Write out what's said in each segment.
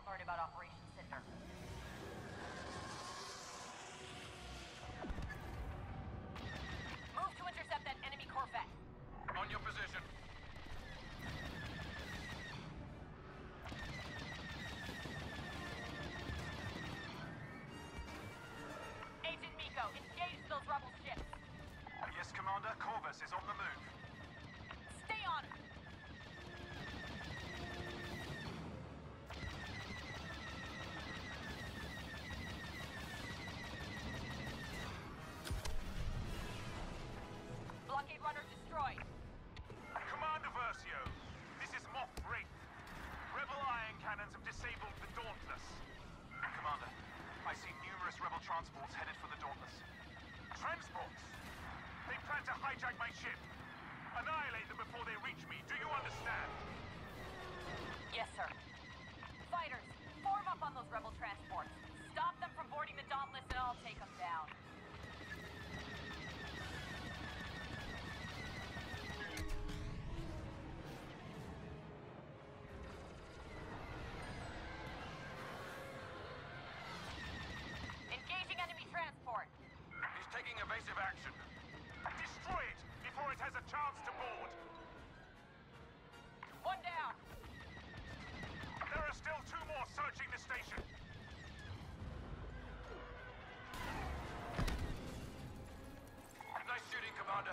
part about Operation Cinder. Move to intercept that enemy Corvette. On your position. Agent Miko, engage those rebel ships. Yes, Commander. Corvus is on the move. Stay on it. Blockade runner destroyed. Commander Versio, this is Moff Wraith. Rebel iron cannons have disabled the Dauntless. Commander, I see numerous rebel transports headed for the Dauntless. Transports? They plan to hijack my ship. Annihilate them before they reach me. Do you understand? Yes, sir. Fighters, form up on those rebel transports. Stop them from boarding the Dauntless and I'll take them down. Engaging enemy transport. He's taking evasive action. Destroy it before it has a chance to board. One down. There are still 2 more searching the station. Nice shooting, Commander.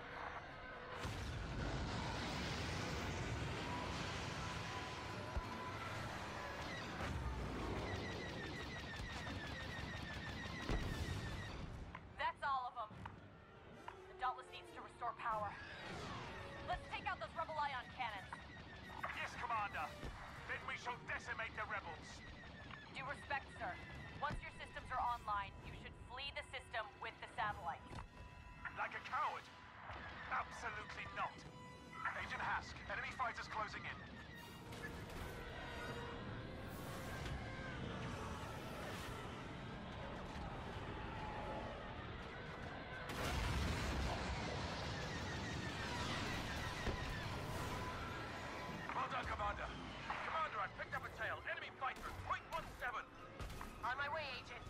That's all of them. The Dauntless needs to restore power. Let's take out those rebel ion cannons. Yes, Commander. Then we shall decimate the rebels. Due respect, sir. Once your systems are online, you should flee the system with the satellites. Like a coward? Absolutely not. Agent Hask, enemy fighters closing in. Well done, Commander. Commander, I've picked up a tail. Enemy fighters, .17. On my way, Agent.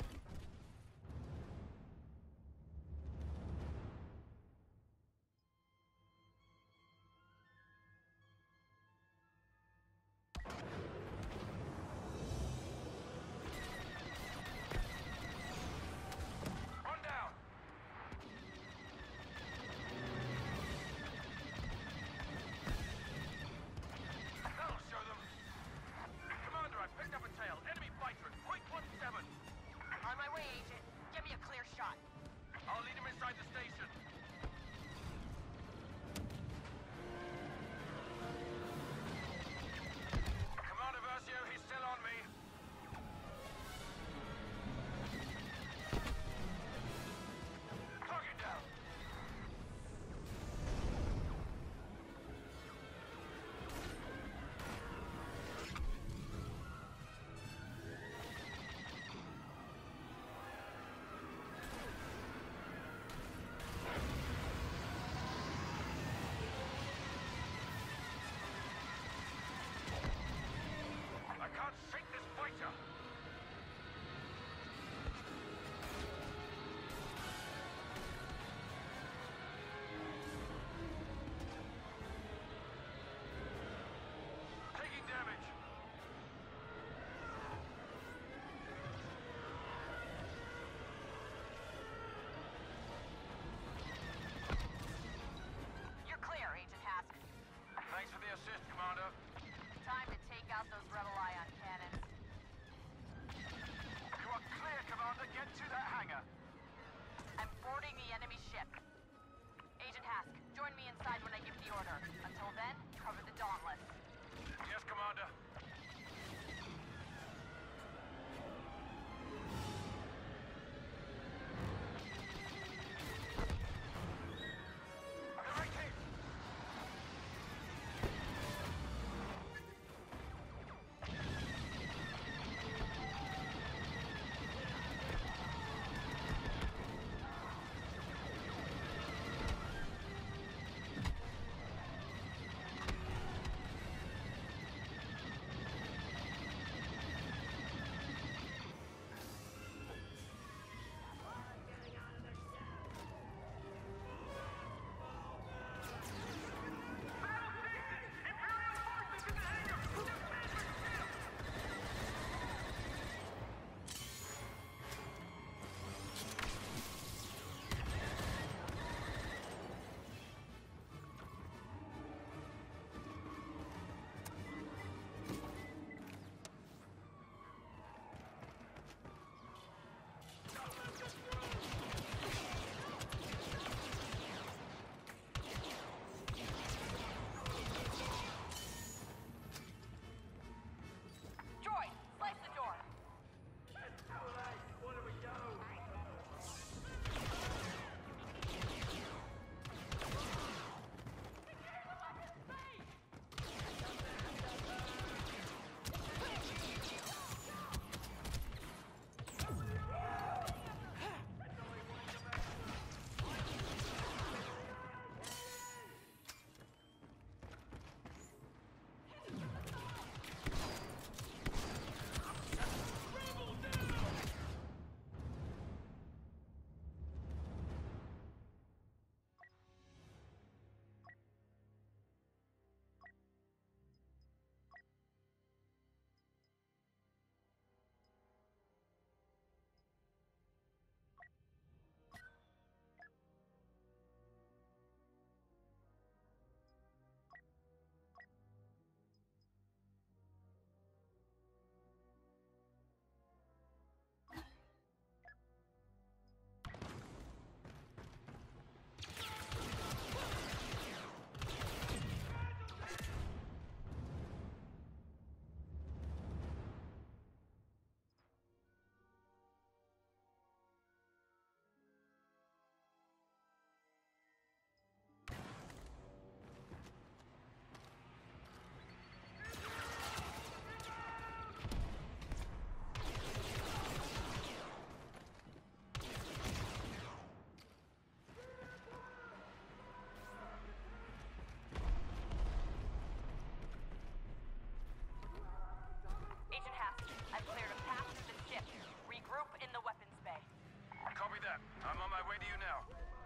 Cap. I'm on my way to you now.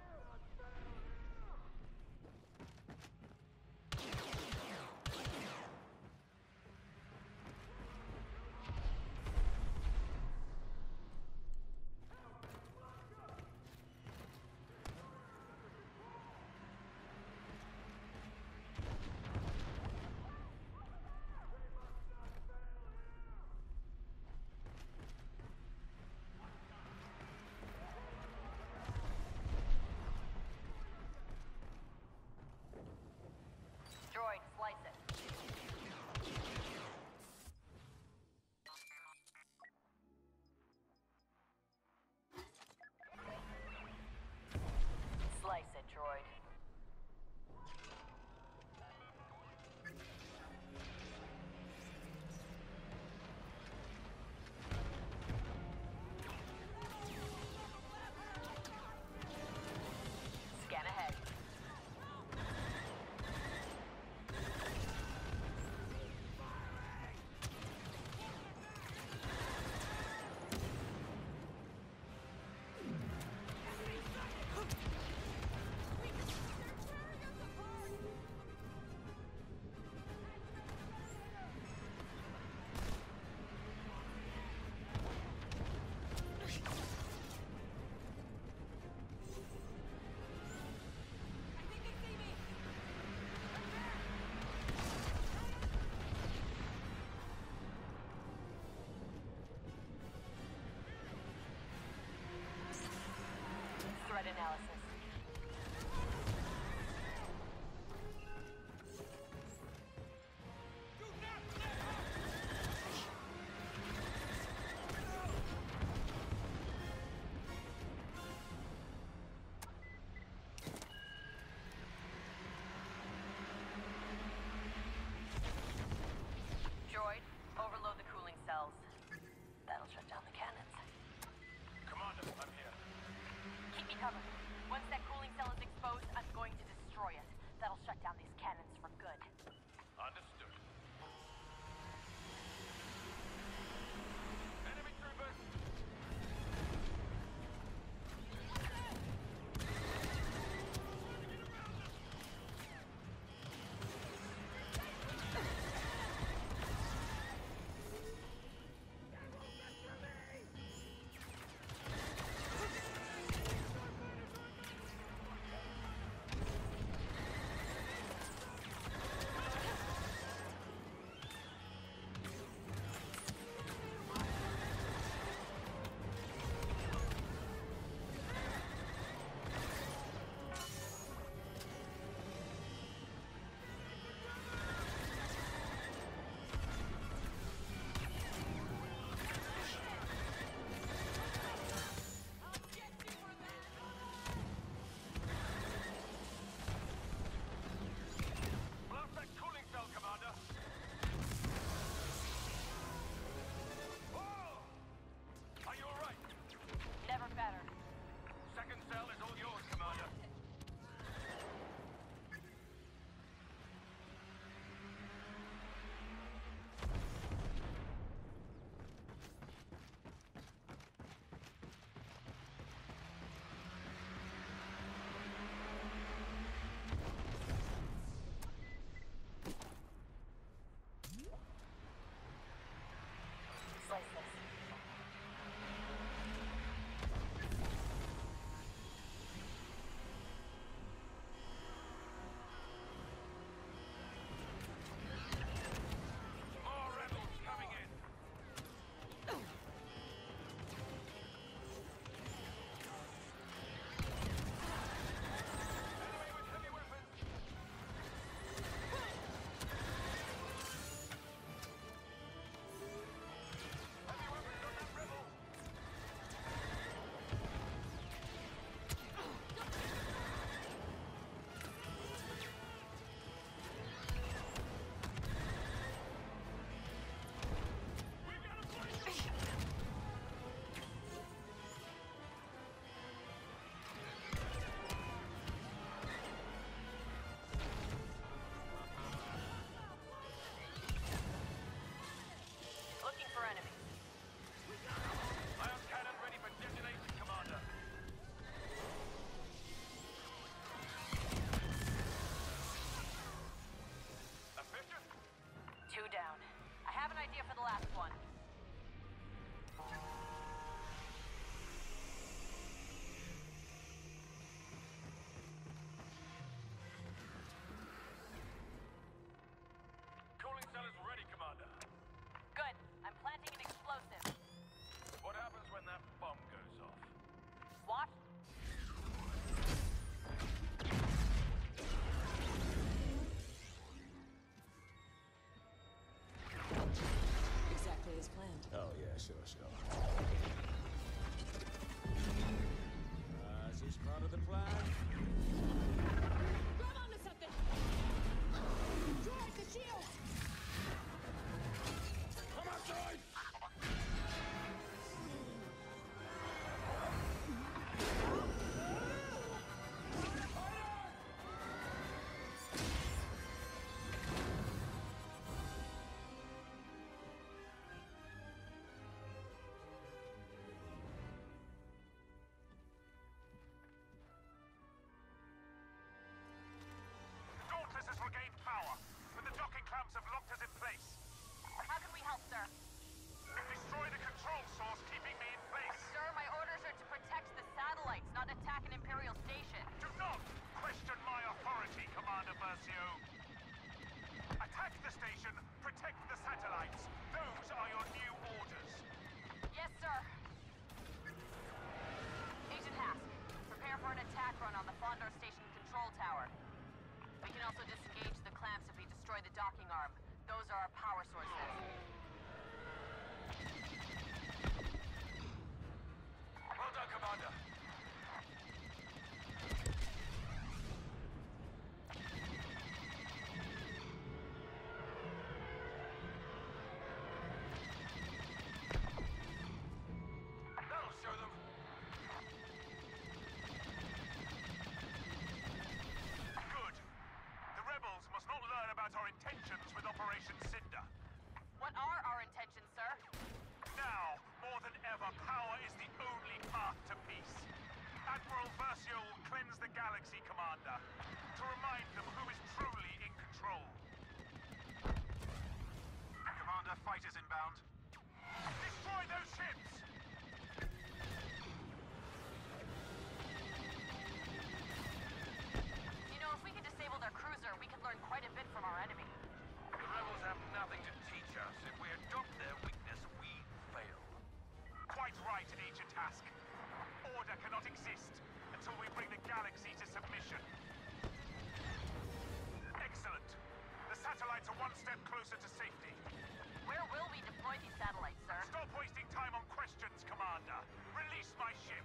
Droid, slice it. Slice it, droid. Scan ahead. Threat analysis. Droid, overload the cooling cells. That'll shut down the cannons. Commander, I'm here. Keep me covered. Once that cooling cell is exposed, I'm going to destroy it. That'll shut down these cannons for good. Understood. Enemy troopers! Blast that cooling cell, Commander! Whoa! Are you alright? Never better. Second cell is all yours, Commander. Slice this. More rebels coming in. Enemy with heavy weapons. Heavy as planned. Oh, yeah, sure. Is this part of the plan? Grab onto something! Drive the shield! Come on, droid! The Dauntless has regained power, but the docking clamps have locked us in place. How can we help, sir? Destroy the control source keeping me in place. Sir, my orders are to protect the satellites, not attack an Imperial station. Do not question my authority, Commander Versio. Attack the station, protect the satellites. Those are your new orders. Yes, sir. Agent Hask, prepare for an attack run on the Fondor Station control tower. We can also disengage the clamps if we destroy the docking arm. Those are our power sources. Well done, Commander. That'll show them. Good. The rebels must not learn about our intentions with Operation Cinder. What are our intentions, sir? Now, more than ever, power is the only path to peace. Admiral Versio will cleanse the galaxy, Commander, to remind them who is truly in control. Commander, fighters inbound. Destroy those ships! You know, if we could disable their cruiser, we could learn quite a bit from our enemy. The rebels have nothing to teach us. If we adopt their weakness, we fail. Quite right, Agent Hask. Order cannot exist until we bring the galaxy to submission. Excellent. The satellites are one step closer to safety. Where will we deploy these satellites, sir? Stop wasting time on questions, Commander. Release my ship.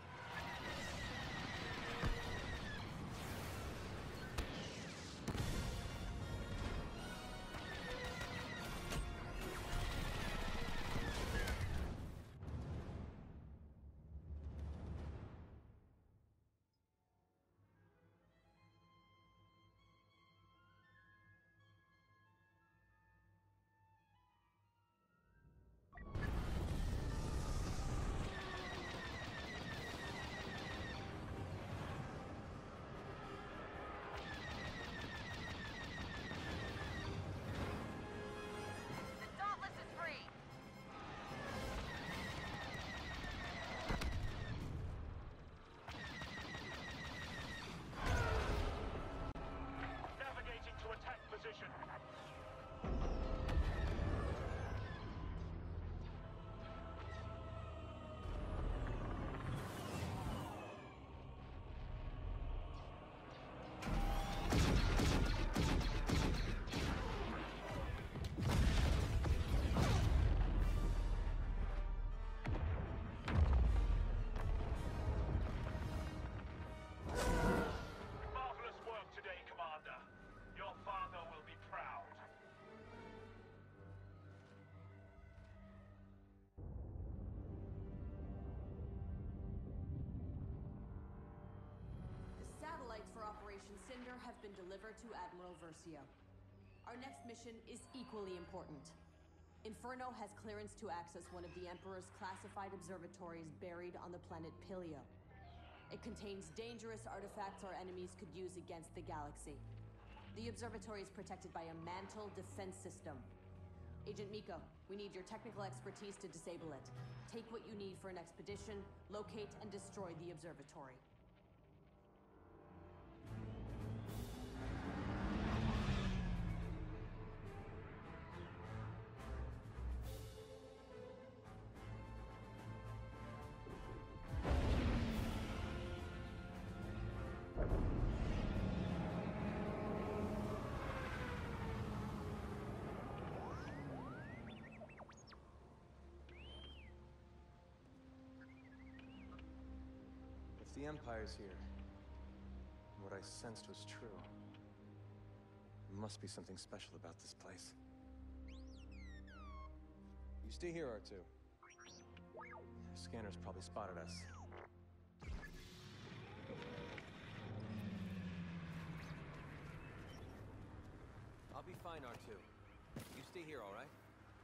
The Dauntless is free! Navigating to attack position. Marvelous work today, Commander. Your father will be proud. The satellites for Operation Cinder have been delivered to Admiral Versio. Our next mission is equally important. Inferno has clearance to access one of the Emperor's classified observatories buried on the planet Pilio. It contains dangerous artifacts our enemies could use against the galaxy. The observatory is protected by a mantle defense system. Agent Miko, we need your technical expertise to disable it. Take what you need for an expedition, locate and destroy the observatory. the Empire's here, what I sensed was true, there must be something special about this place. You stay here, R2. The scanner's probably spotted us. I'll be fine, R2. You stay here, all right?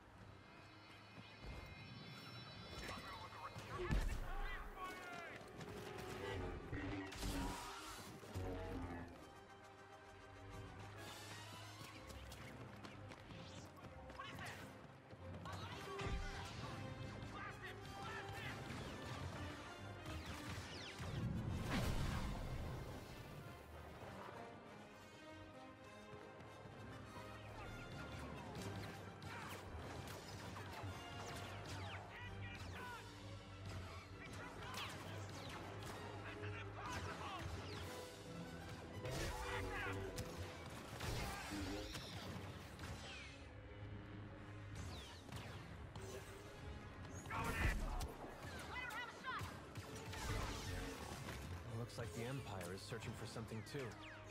Looks like the Empire is searching for something too.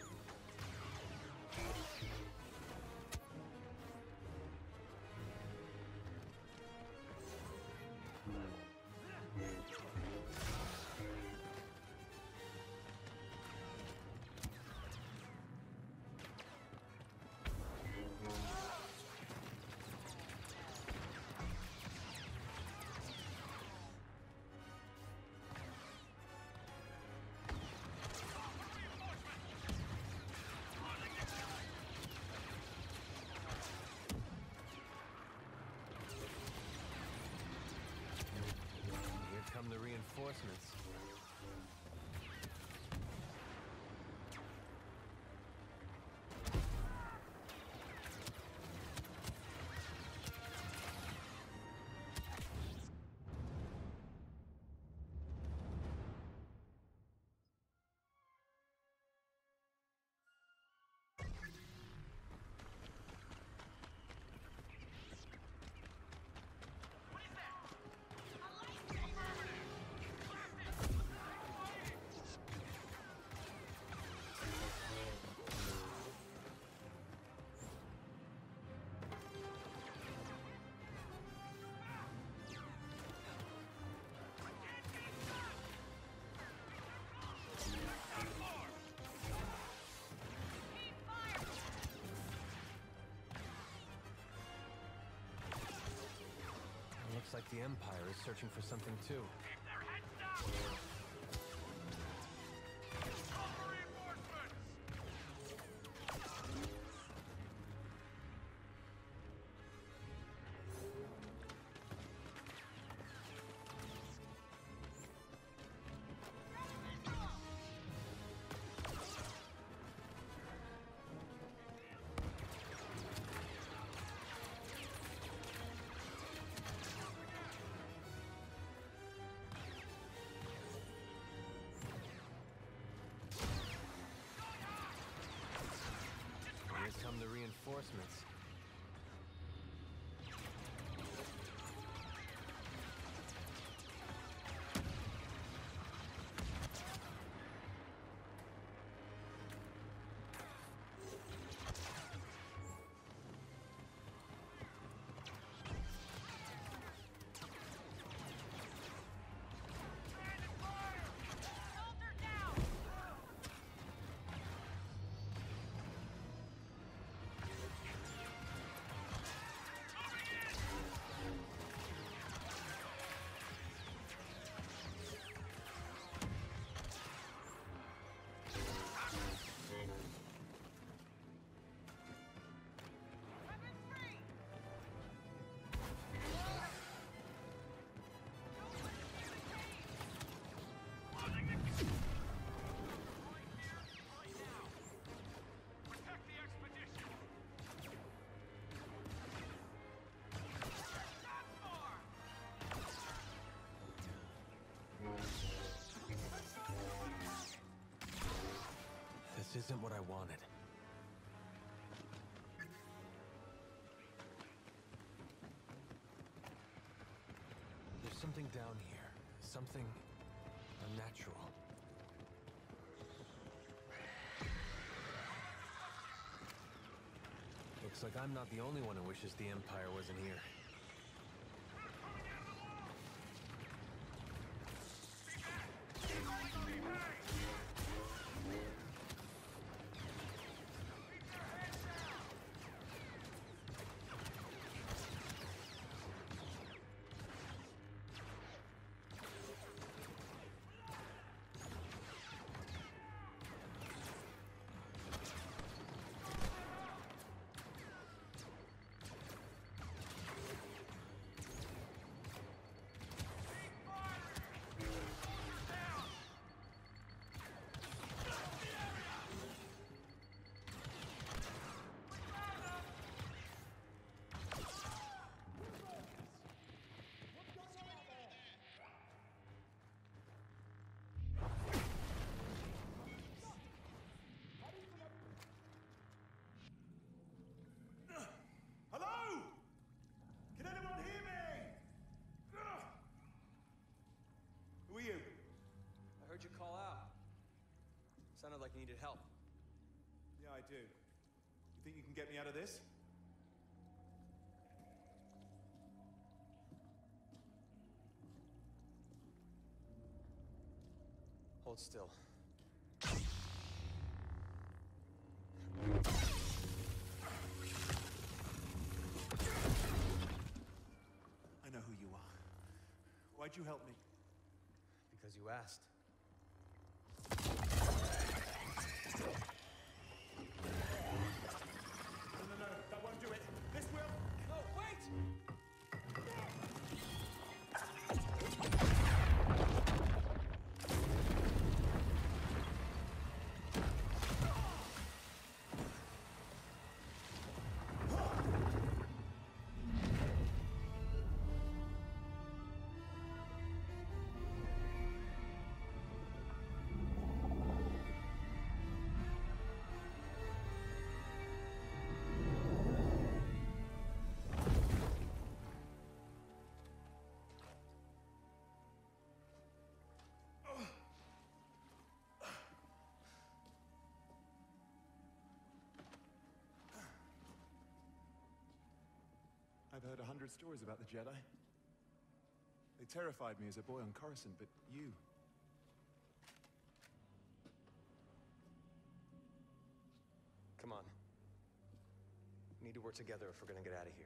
Come the reinforcements. Looks like the Empire is searching for something too. Keep their heads down! Call for reinforcements! Here come the reinforcements. This isn't what I wanted. There's something down here. Something unnatural. Looks like I'm not the only one who wishes the Empire wasn't here. Hello? Can anyone hear me? Who are you? I heard you call out. Sounded like you needed help. Yeah, I do. You think you can get me out of this? Hold still. I know who you are. Why'd you help me? Because you asked. No, that won't do it. This will. No, wait! I've heard 100 stories about the Jedi. They terrified me as a boy on Coruscant, but you... Come on. We need to work together if we're gonna get out of here.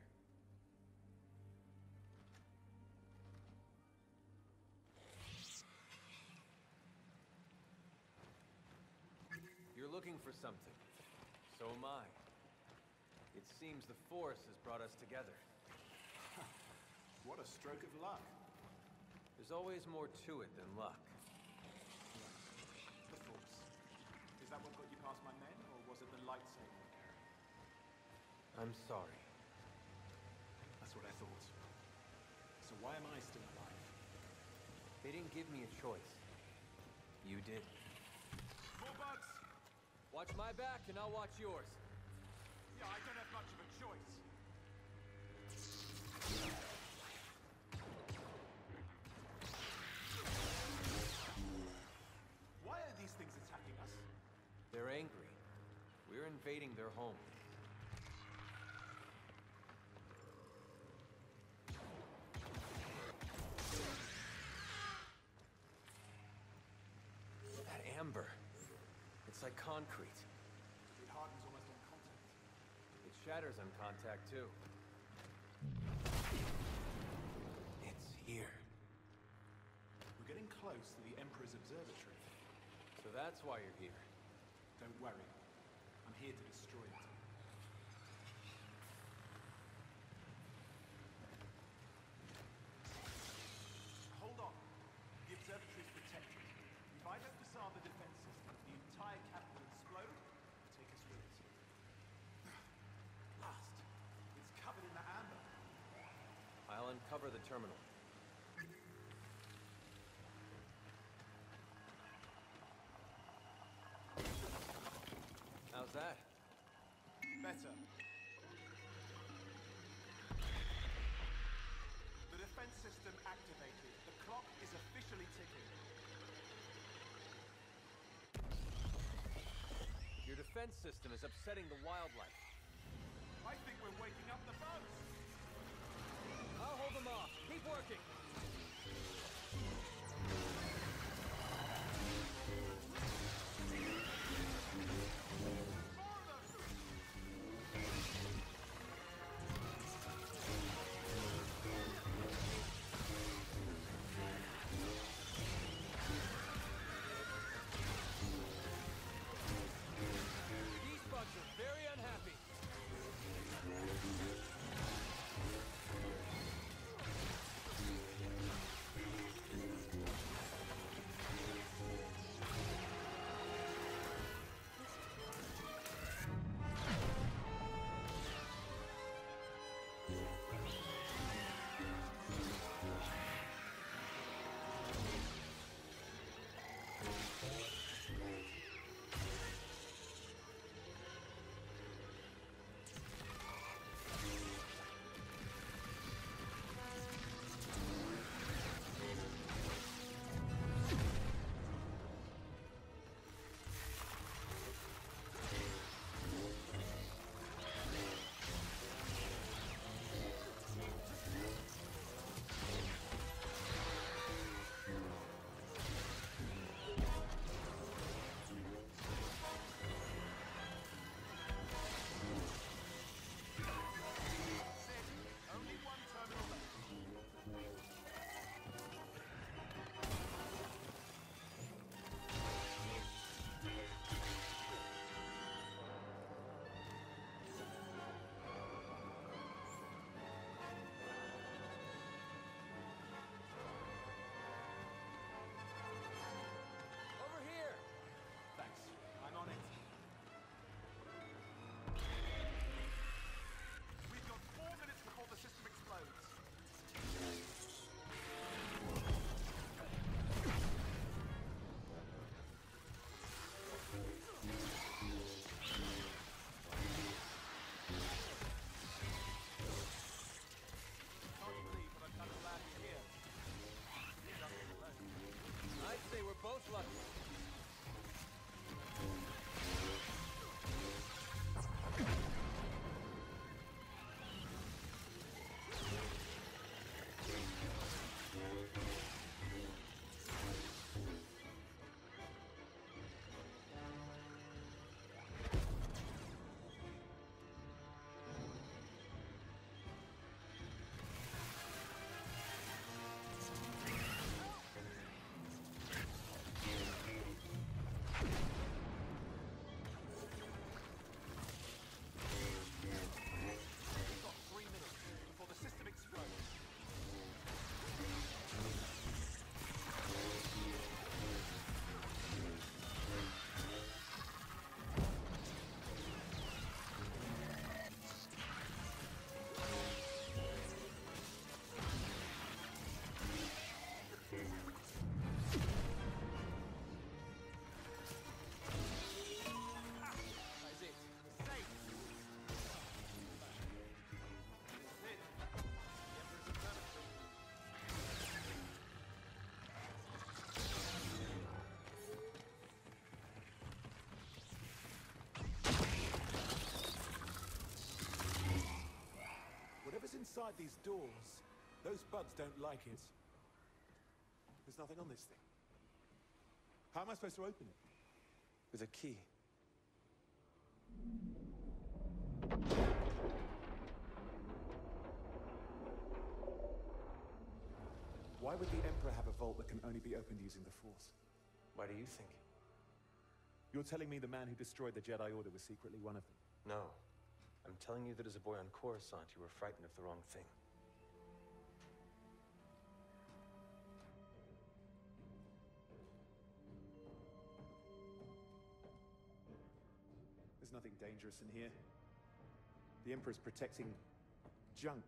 You're looking for something. So am I. It seems the Force has brought us together. What a stroke of luck. There's always more to it than luck. The Force. Is that what got you past my men, or was it the lightsaber? I'm sorry. That's what I thought. So why am I still alive? They didn't give me a choice. You did. More bugs! Watch my back and I'll watch yours. Yeah, I don't have much of a choice. Why are these things attacking us? They're angry. We're invading their home. That amber. It's like concrete. It hardens almost on contact. It shatters on contact, too. It's here. We're getting close to the Emperor's observatory. So that's why you're here. Don't worry. I'm here to destroy it. Hold on. The observatory's protected. If I don't disarm the defense system, the entire camp will explode and take us with it. Last. It's covered in the amber. I'll uncover the terminal. How's that? Better. The defense system activated. The clock is officially ticking. Your defense system is upsetting the wildlife. I think we're waking up the bugs. I'll hold them off. Keep working. These bugs are very unhappy. Only one terminal left. Over here. Thanks. I'm on it. We've got 4 minutes before the system explodes. Can't believe what I've done to land here. I'd say we're both lucky. We've got 3 minutes before the system explodes. That's it. We're safe. That's it. The Emperor's observatory. Whatever's inside these doors, those bugs don't like it. There's nothing on this thing. How am I supposed to open it? With a key. Why would the Emperor have a vault that can only be opened using the Force? Why do you think? You're telling me the man who destroyed the Jedi Order was secretly one of them? No. I'm telling you that as a boy on Coruscant, you were frightened of the wrong thing. There's nothing dangerous in here. The Emperor's protecting junk.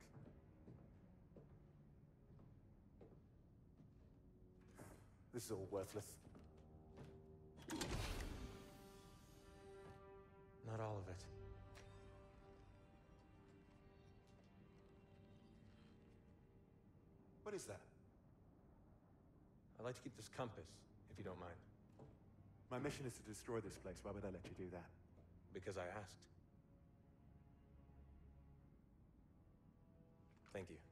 This is all worthless. Not all of it. What is that? I'd like to keep this compass, if you don't mind. My mission is to destroy this place. Why would I let you do that? Because I asked. Thank you.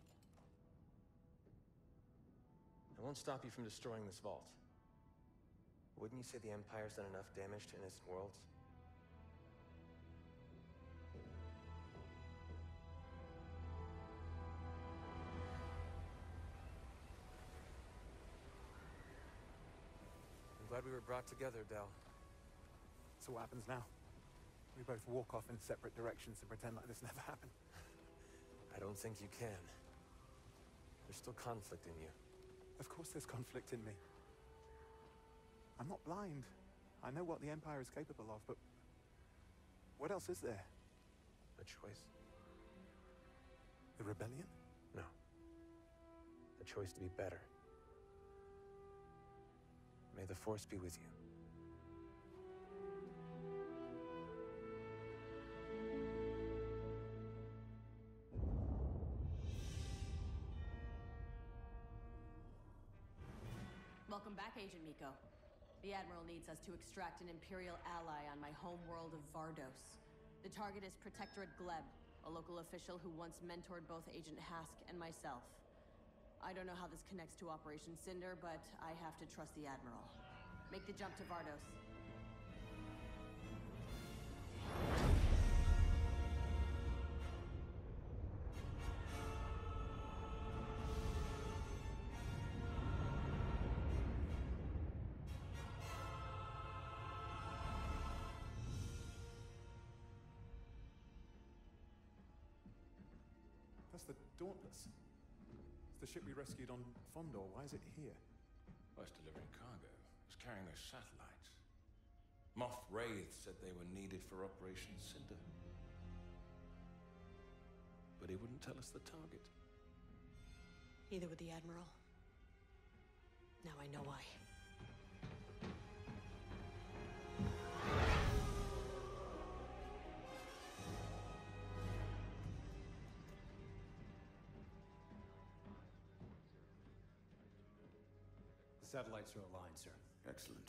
I won't stop you from destroying this vault. Wouldn't you say the Empire's done enough damage to innocent worlds? I'm glad we were brought together, Del. So what happens now? We both walk off in separate directions and pretend like this never happened. I don't think you can. There's still conflict in you. Of course there's conflict in me. I'm not blind. I know what the Empire is capable of, but what else is there? A choice? The rebellion? No. A choice to be better. May the Force be with you. Welcome back, Agent Miko. The Admiral needs us to extract an Imperial ally on my home world of Vardos. The target is Protectorate Gleb, a local official who once mentored both Agent Hask and myself. I don't know how this connects to Operation Cinder, but I have to trust the Admiral. Make the jump to Vardos. That's the Dauntless. It's the ship we rescued on Fondor. Why is it here? Well, it's delivering cargo. It's carrying those satellites. Moff Wraith said they were needed for Operation Cinder. But he wouldn't tell us the target. Neither would the Admiral. Now I know why. The satellites are aligned, sir. Excellent.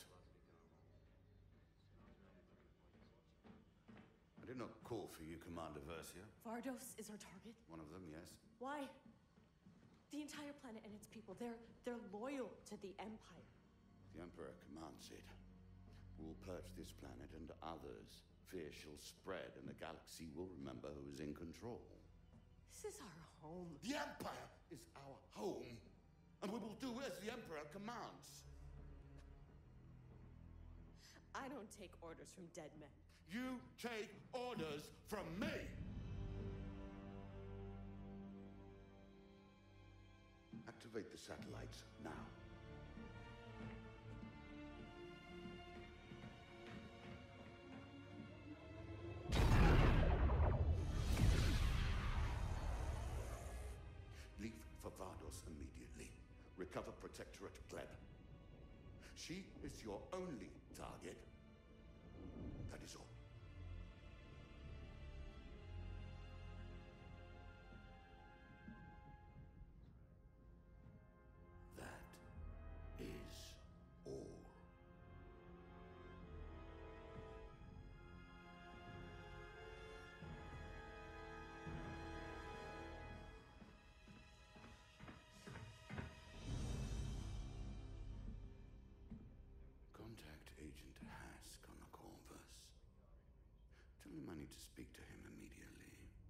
I did not call for you, Commander Versio. Vardos is our target? One of them, yes. Why? The entire planet and its people, they're loyal to the Empire. The Emperor commands it. We will purge this planet and others. Fear shall spread, and the galaxy will remember who is in control. This is our home. The Empire is our home, and we will do as the Emperor commands. I don't take orders from dead men. You take orders from me! Activate the satellites now. Leave for Vardos immediately. Recover Protectorate Gleb. She is your only target. That is all. That is all. Contact Agent Hask on the Corvus. Tell him I need to speak to him immediately.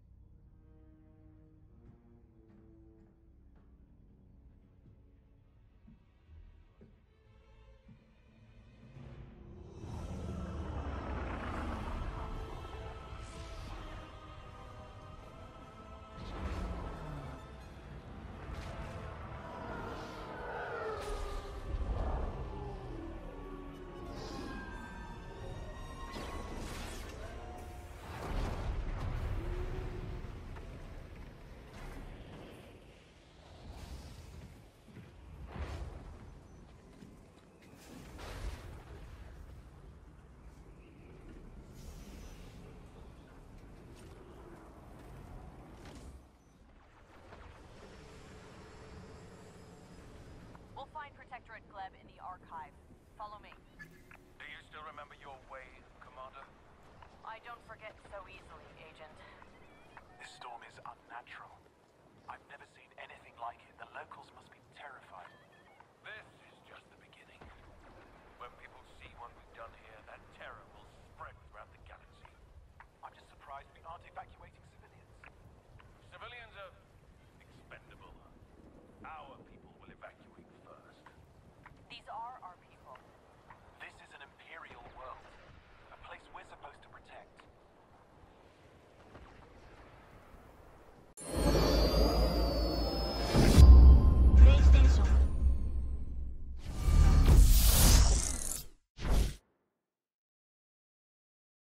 We'll find Protectorate Gleb in the archive. Follow me. Do you still remember your way, Commander? I don't forget so easily, Agent. This storm is unnatural.